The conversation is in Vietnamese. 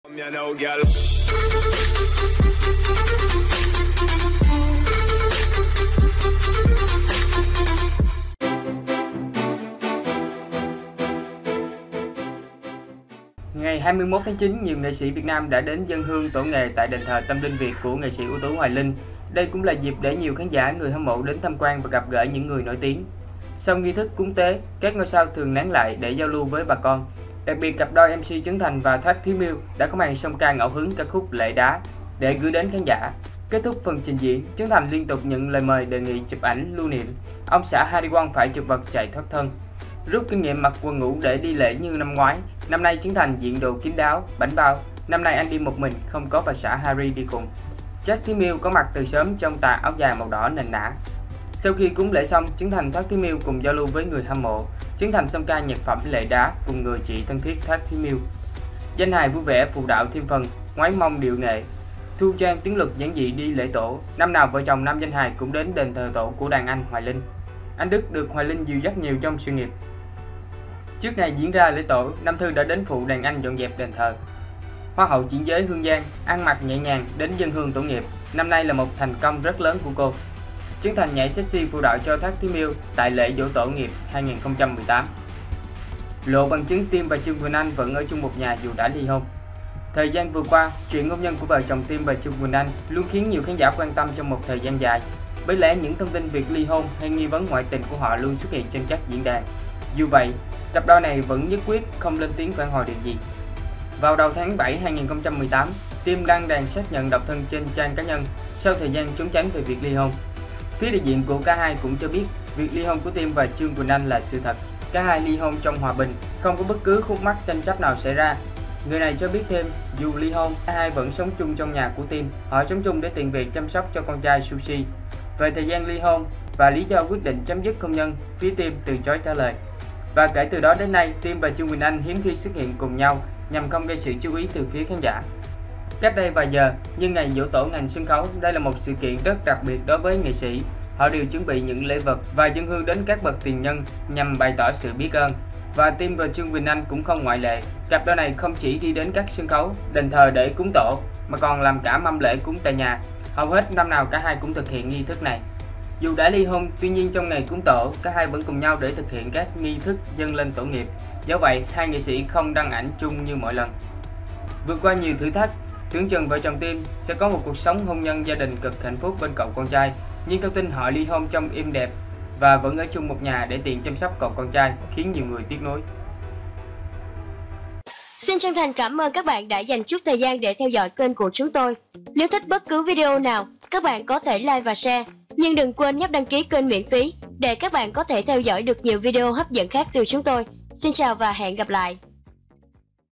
Ngày 21 tháng 9, nhiều nghệ sĩ Việt Nam đã đến dâng hương tổ nghề tại đền thờ Tâm Linh Việt của nghệ sĩ ưu tú Hoài Linh. Đây cũng là dịp để nhiều khán giả, người hâm mộ đến tham quan và gặp gỡ những người nổi tiếng. Sau nghi thức cúng tế, các ngôi sao thường nán lại để giao lưu với bà con. Đặc biệt, cặp đôi MC Trấn Thành và Thoát Thí Miêu đã có màn song ca ngẫu hứng ca khúc Lệ Đá để gửi đến khán giả. Kết thúc phần trình diễn, Trấn Thành liên tục nhận lời mời đề nghị chụp ảnh lưu niệm. Ông xã Harry Won phải chụp vật chạy thoát thân. Rút kinh nghiệm mặc quần ngủ để đi lễ như năm ngoái, năm nay Trấn Thành diện đồ kín đáo, bảnh bao. Năm nay anh đi một mình, không có bà xã Harry đi cùng. Thoát Thí Miêu có mặt từ sớm trong tà áo dài màu đỏ nền nã. Sau khi cúng lễ xong, Trấn Thành, Thoát Thí Miêu cùng giao lưu với người hâm mộ. Trấn Thành song ca nhạc phẩm Lệ Đá cùng người chị thân thiết Thoát Thí Miêu. Danh hài vui vẻ phụ đạo thêm phần, ngoái mông điệu nghệ. Thu Trang tiếng luật giản dị đi lễ tổ. Năm nào vợ chồng nam danh hài cũng đến đền thờ tổ của đàn anh Hoài Linh. Anh Đức được Hoài Linh dìu dắt nhiều trong sự nghiệp. Trước ngày diễn ra lễ tổ, Nam Thư đã đến phụ đàn anh dọn dẹp đền thờ. Hoa hậu chuyển giới Hương Giang ăn mặc nhẹ nhàng đến dâng hương tổ nghiệp. Năm nay là một thành công rất lớn của cô. Trấn Thành nhảy sexy phụ đạo cho Thoát Thí Miêu tại lễ giỗ tổ nghiệp 2018. Lộ bằng chứng Tim và Trương Quỳnh Anh vẫn ở chung một nhà dù đã ly hôn. Thời gian vừa qua, chuyện hôn nhân của vợ chồng Tim và Trương Quỳnh Anh luôn khiến nhiều khán giả quan tâm trong một thời gian dài. Bởi lẽ những thông tin việc ly hôn hay nghi vấn ngoại tình của họ luôn xuất hiện trên các diễn đàn. Dù vậy, cặp đôi này vẫn nhất quyết không lên tiếng phản hồi điều gì. Vào đầu tháng 7 2018, Tim đăng đàn xác nhận độc thân trên trang cá nhân sau thời gian trốn tránh về việc ly hôn. Phía đại diện của cả hai cũng cho biết việc ly hôn của Tim và Trương Quỳnh Anh là sự thật. Cả hai ly hôn trong hòa bình, không có bất cứ khúc mắc tranh chấp nào xảy ra. Người này cho biết thêm, dù ly hôn, cả hai vẫn sống chung trong nhà của Tim. Họ sống chung để tiện việc chăm sóc cho con trai Sushi. Về thời gian ly hôn và lý do quyết định chấm dứt hôn nhân, phía Tim từ chối trả lời. Và kể từ đó đến nay, Tim và Trương Quỳnh Anh hiếm khi xuất hiện cùng nhau nhằm không gây sự chú ý từ phía khán giả. Cách đây vài giờ, như ngày giỗ tổ ngành sân khấu, đây là một sự kiện rất đặc biệt đối với nghệ sĩ. Họ đều chuẩn bị những lễ vật và dâng hương đến các bậc tiền nhân nhằm bày tỏ sự biết ơn. Và Tim và Trương Quỳnh Anh cũng không ngoại lệ. Cặp đôi này không chỉ đi đến các sân khấu, đền thờ để cúng tổ, mà còn làm cả mâm lễ cúng tại nhà. Hầu hết năm nào cả hai cũng thực hiện nghi thức này. Dù đã ly hôn, tuy nhiên trong ngày cúng tổ, cả hai vẫn cùng nhau để thực hiện các nghi thức dâng lên tổ nghiệp. Do vậy, hai nghệ sĩ không đăng ảnh chung như mọi lần. Vượt qua nhiều thử thách, tưởng chừng vợ chồng Tim sẽ có một cuộc sống hôn nhân gia đình cực hạnh phúc bên cậu con trai. Nhưng thông tin họ ly hôn trong êm đẹp và vẫn ở chung một nhà để tiện chăm sóc cậu con trai khiến nhiều người tiếc nuối. Xin chân thành cảm ơn các bạn đã dành chút thời gian để theo dõi kênh của chúng tôi. Nếu thích bất cứ video nào, các bạn có thể like và share. Nhưng đừng quên nhấp đăng ký kênh miễn phí để các bạn có thể theo dõi được nhiều video hấp dẫn khác từ chúng tôi. Xin chào và hẹn gặp lại.